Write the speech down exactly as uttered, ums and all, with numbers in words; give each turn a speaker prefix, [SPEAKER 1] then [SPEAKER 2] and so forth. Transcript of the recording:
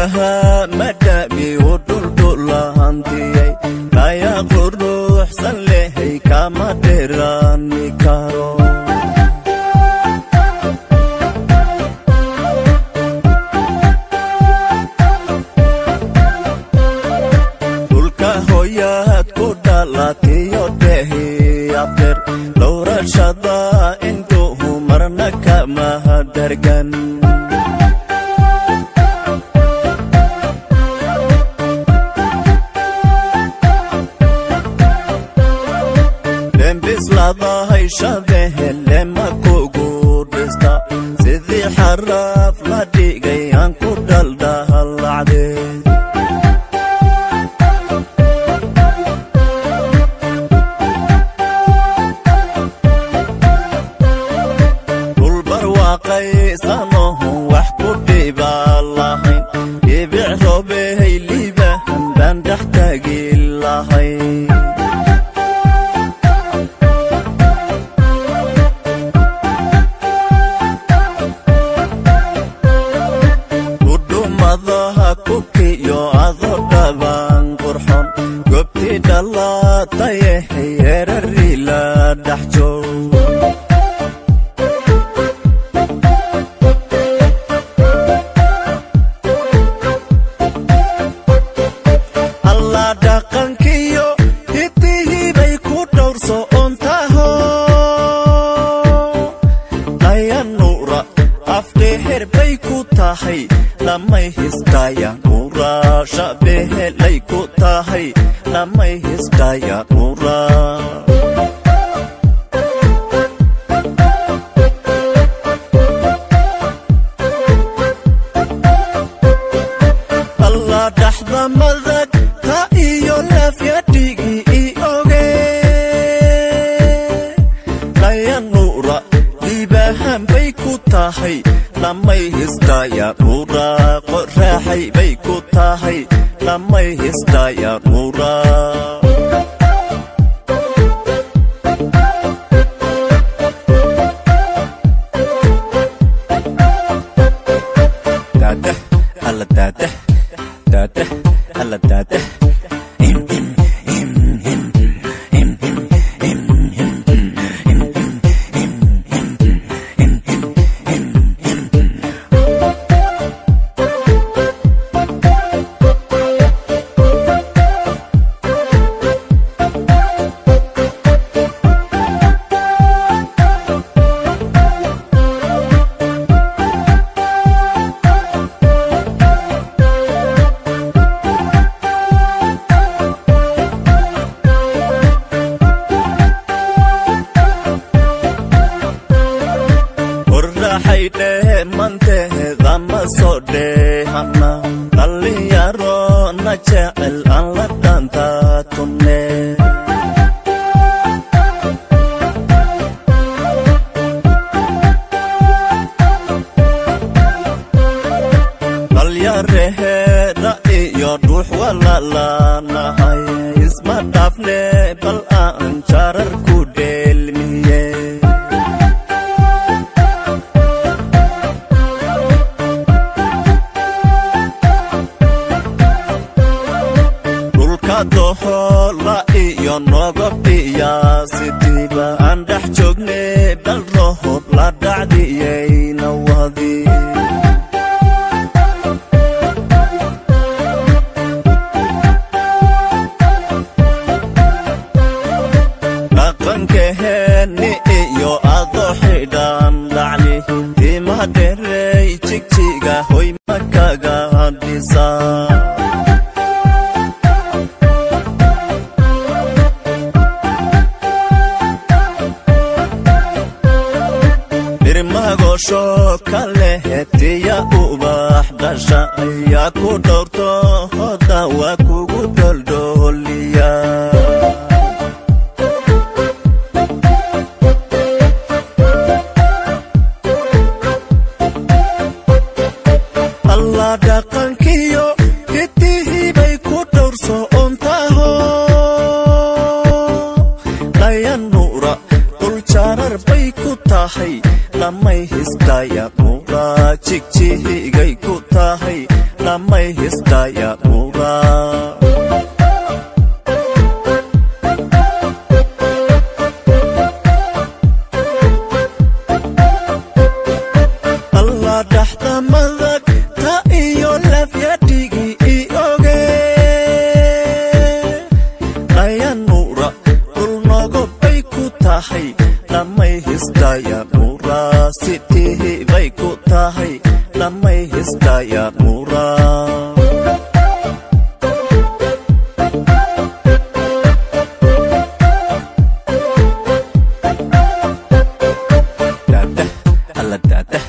[SPEAKER 1] دها مدامي ودول دولانتي لا يغر روح سلهي كما دراني كارو Latio dehi after Laura shada into humarna kama dargan Lembis lada hay shabeh lema kugu dista Sidhi harraf ladi gayan kudal dahal ade قيسانه وحكود باللهين يبيعه به الليبة بان تحتاج اللهين ودو مضاها كوكي يعظر دبان قرحون قبتي دالله طيه يرري لا دحجو لما يهستايا نورا شبه ليكو تاهي لما يهستايا نورا الله دحضة مذك ها إيو لافيا تيجي إيوغي لايا نورا ليبهم بيكو تاهي لما يهستايا نورا قرحي بيكو تاهي لما يهستايا نورا داده هلا داده داده هلا داده حيده منته ذم صده هنا اللي يرو نجعل الله دانتا تمني قال يا ريه رأي يروح ولا لا نهاية اسمع دافني بل أنشار الكوديل ميه doho la iyo nogobti ya sitiba andah jogne bal rohot la dacdi yayna wadi dhaqanka heeni iyo ado xidhan lacli tima dherey jigjiga hoy makaga hadisa Magosho kale hetiya ubax dasha ya ku dorto hoda wa kugu doldoliya Allah dhaqankiyo hitihi bay ku dorso ontaho layan nura dul jarar bay ku tahay لما يهستايا mura jigjihigay ku tahay lamay histaya mura Allah dhaxda madag ta iyo lafyadhigi ioge ayan mura dul nogobay ku tahay lamay histaya mura sitihi bay ku tahay lamay histaya mura dadah alla dadah